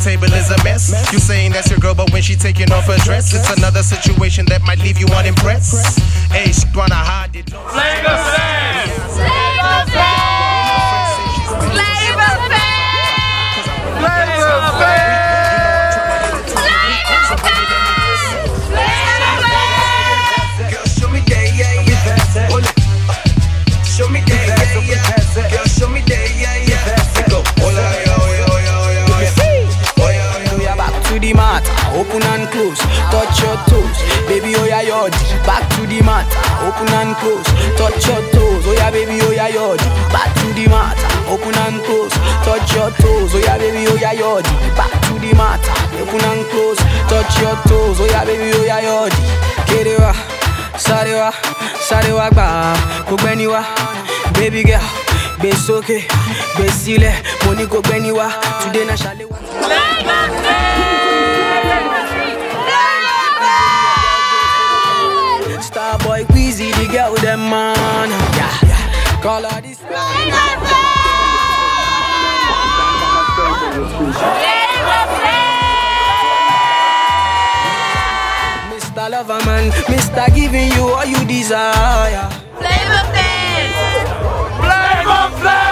table is a mess. You saying that's your girl, but when she taking off her dress, it's another situation that might leave you unimpressed. Hey, she wanna hide it. Flavor Fam! Flavor Fam! Flavor Fam! Flavor Fam! Girl, show me that, yeah, yeah. Show me that, yeah, yeah. Girl, show me that, yeah, yeah. Go, hola, yo, yo, yo, yo, yo. We are back to the mat, open and close, touch your toes, baby, oh yeah, yod. Back to the mat, open and close, touch your toes, oh yeah, baby, oh yeah, yod. Back to the mat, open and close, touch your toes, oh yeah, baby, oh yeah, yod. Back to the mat, open and close, touch your toes, oh yeah, baby, oh yeah, yod. Kerewa, sarewa, sarewa gba, kogbeniwa, baby girl, be soke, be sile, money kogbeniwa, today na shalewa. Starboy, Weezy, the girl with them man. Yeah, call her this. Mr. Loverman, Mr. Giving you all you desire. Flavor Fam! Flavor Fam!